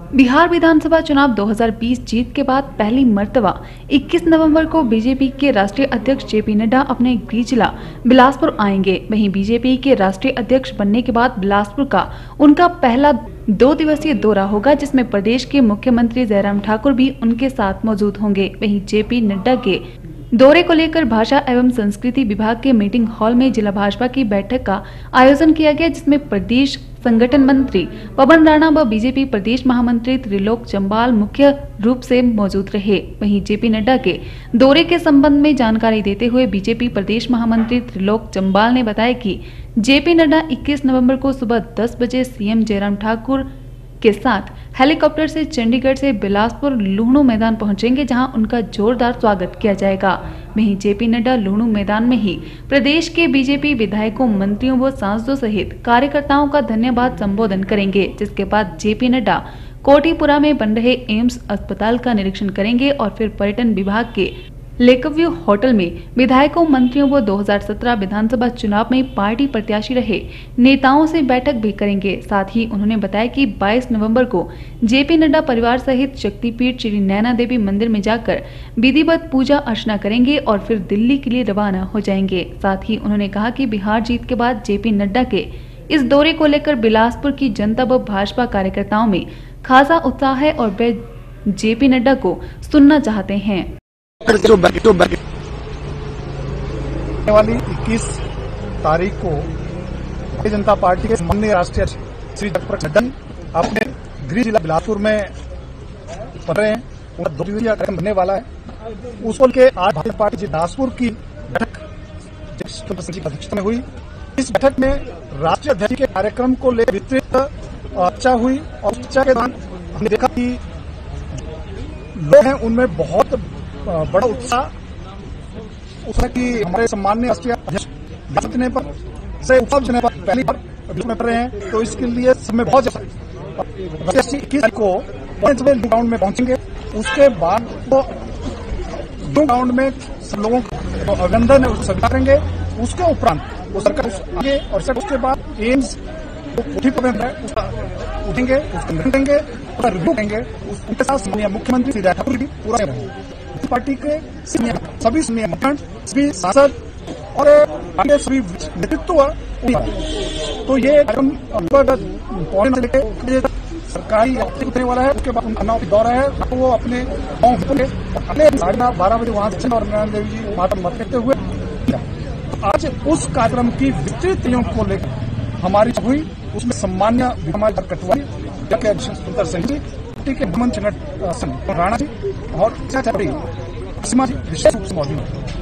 बिहार विधानसभा चुनाव 2020 जीत के बाद पहली मर्तबा 21 नवंबर को बीजेपी के राष्ट्रीय अध्यक्ष जेपी नड्डा अपने गृह जिला बिलासपुर आएंगे। वहीं बीजेपी के राष्ट्रीय अध्यक्ष बनने के बाद बिलासपुर का उनका पहला 2 दिवसीय दौरा होगा, जिसमें प्रदेश के मुख्यमंत्री जयराम ठाकुर भी उनके साथ मौजूद होंगे। वहीं जेपी नड्डा के दौरे को लेकर भाषा एवं संस्कृति विभाग के मीटिंग हॉल में जिला भाजपा की बैठक का आयोजन किया गया, जिसमें प्रदेश संगठन मंत्री पवन राणा व बीजेपी प्रदेश महामंत्री त्रिलोक जम्वाल मुख्य रूप से मौजूद रहे। वहीं जेपी नड्डा के दौरे के संबंध में जानकारी देते हुए बीजेपी प्रदेश महामंत्री त्रिलोक जम्वाल ने बताया कि जेपी नड्डा 21 नवंबर को सुबह 10 बजे सीएम जयराम ठाकुर के साथ हेलीकॉप्टर से चंडीगढ़ से बिलासपुर लुहणु मैदान पहुंचेंगे, जहां उनका जोरदार स्वागत किया जाएगा। वहीं जेपी नड्डा लुहणु मैदान में ही प्रदेश के बीजेपी विधायकों, मंत्रियों व सांसदों सहित कार्यकर्ताओं का धन्यवाद संबोधन करेंगे, जिसके बाद जेपी नड्डा कोठीपुरा में बन रहे एम्स अस्पताल का निरीक्षण करेंगे और फिर पर्यटन विभाग के लेकव्यू होटल में विधायकों, मंत्रियों व 2017 विधानसभा चुनाव में पार्टी प्रत्याशी रहे नेताओं से बैठक भी करेंगे। साथ ही उन्होंने बताया कि 22 नवंबर को जेपी नड्डा परिवार सहित शक्तिपीठ श्री नैना देवी मंदिर में जाकर विधिवत पूजा अर्चना करेंगे और फिर दिल्ली के लिए रवाना हो जाएंगे। साथ ही उन्होंने कहा कि बिहार जीत के बाद जेपी नड्डा के इस दौरे को लेकर बिलासपुर की जनता व भाजपा कार्यकर्ताओं में खासा उत्साह है और वे जेपी नड्डा को सुनना चाहते हैं। वाली 21 तारीख को भारतीय जनता पार्टी के माननीय राष्ट्रीय अध्यक्ष श्री जगत प्रकाश नड्डा अपने गृह जिला बिलासपुर में पढ़ रहे हैं। उनका 2 दिवसीय कार्यक्रम बनने वाला है। उसको के आज भारतीय जनता पार्टी बिलासपुर की बैठक की अध्यक्षता में हुई। इस बैठक में राष्ट्रीय अध्यक्ष के कार्यक्रम को लेकर विस्तृत चर्चा हुई और चर्चा के दौरान हमने देखा कि लोग हैं उनमें बहुत बड़ा उत्साह उसका कि हमारे सम्माननीय राष्ट्रीय अध्यक्ष ने पर से उत्सव देने पर पहली बार में पढ़ रहे हैं, तो इसके लिए समय बहुत 21 को ग्राउंड में पहुंचेंगे। उसके बाद वो ग्राउंड में सब लोगों को अभिनंदन है उसको स्वीकार करेंगे। उसके उपरांत वो सरकार आगे और उसके बाद एम्स उठेंगे, उसको निर्णय देंगे, उसका रिव्यू करेंगे। उनके साथ मुख्यमंत्री श्री जयराम ठाकुर भी पूरा रहेंगे। पार्टी के सभी मुखंड, सभी सांसद और सभी नेतृत्व, तो ये कार्यक्रम पौने से लेकर सरकारी उतरने वाला है। उसके बाद उनका दौरा है, तो वो अपने गाँव होंगे। अगले 12:30 बजे वहां से और नैना देवी जी माता मत करते हुए आज उस कार्यक्रम की विस्तृत तैयारियों को लेकर हमारी हुई। उसमें सम्मान्य कटवारी सुंदर सिंह जी के भ्रमण राणा जी और सीमा जी विशेष रूप से मौजूद है।